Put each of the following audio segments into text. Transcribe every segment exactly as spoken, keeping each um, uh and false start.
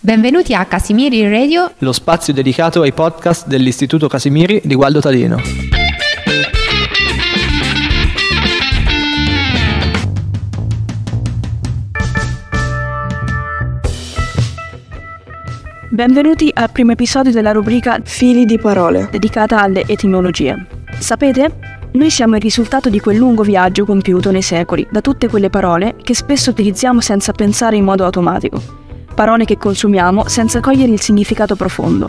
Benvenuti a Casimiri Radio, lo spazio dedicato ai podcast dell'Istituto Casimiri di Gualdo Tadino. Benvenuti al primo episodio della rubrica Fili di parole, dedicata alle etimologie. Sapete? Noi siamo il risultato di quel lungo viaggio compiuto nei secoli da tutte quelle parole che spesso utilizziamo senza pensare in modo automatico. Parole che consumiamo senza cogliere il significato profondo.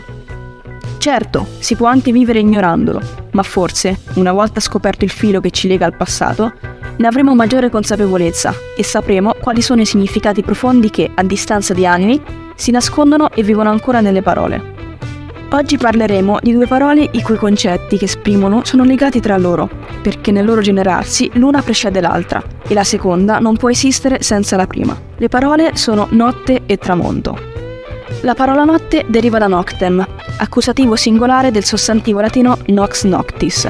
Certo, si può anche vivere ignorandolo, ma forse, una volta scoperto il filo che ci lega al passato, ne avremo maggiore consapevolezza e sapremo quali sono i significati profondi che, a distanza di anni, si nascondono e vivono ancora nelle parole. Oggi parleremo di due parole i cui concetti che esprimono sono legati tra loro, perché nel loro generarsi l'una precede l'altra e la seconda non può esistere senza la prima. Le parole sono notte e tramonto. La parola notte deriva da noctem, accusativo singolare del sostantivo latino nox noctis.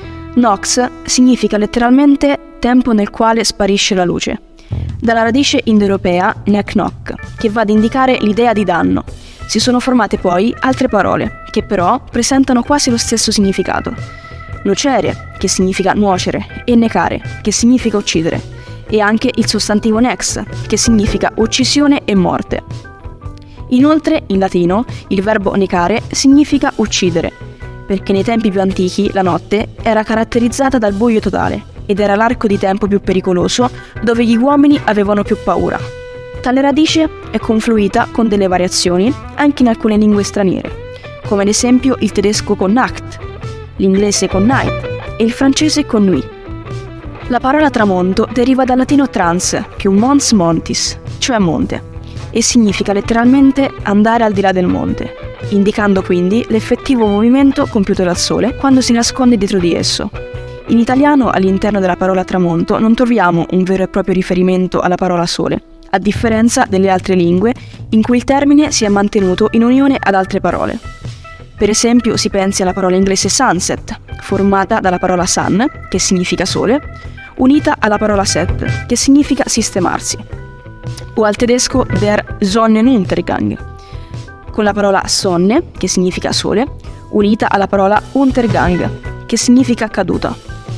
Nox significa letteralmente tempo nel quale sparisce la luce, dalla radice indoeuropea nec noc, che va ad indicare l'idea di danno. Si sono formate poi altre parole, che però presentano quasi lo stesso significato. Nocere, che significa nuocere, e necare, che significa uccidere, e anche il sostantivo nex, che significa uccisione e morte. Inoltre, in latino, il verbo necare significa uccidere, perché nei tempi più antichi la notte era caratterizzata dal buio totale, ed era l'arco di tempo più pericoloso dove gli uomini avevano più paura. Tale radice è confluita con delle variazioni anche in alcune lingue straniere, come ad esempio il tedesco con Nacht, l'inglese con night e il francese con nuit. La parola tramonto deriva dal latino trans, che è un mons montis, cioè monte, e significa letteralmente andare al di là del monte, indicando quindi l'effettivo movimento compiuto dal sole quando si nasconde dietro di esso. In italiano, all'interno della parola tramonto, non troviamo un vero e proprio riferimento alla parola sole, a differenza delle altre lingue in cui il termine si è mantenuto in unione ad altre parole. Per esempio si pensi alla parola inglese sunset, formata dalla parola sun, che significa sole, unita alla parola set, che significa sistemarsi, o al tedesco der Sonnenuntergang, con la parola sonne, che significa sole, unita alla parola Untergang, che significa caduta,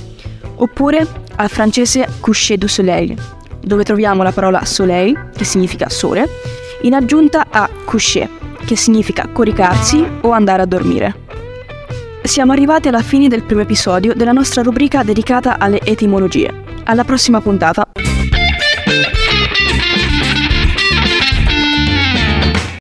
oppure al francese coucher du soleil, dove troviamo la parola soleil, che significa sole, in aggiunta a coucher, che significa coricarsi o andare a dormire. Siamo arrivati alla fine del primo episodio della nostra rubrica dedicata alle etimologie. Alla prossima puntata!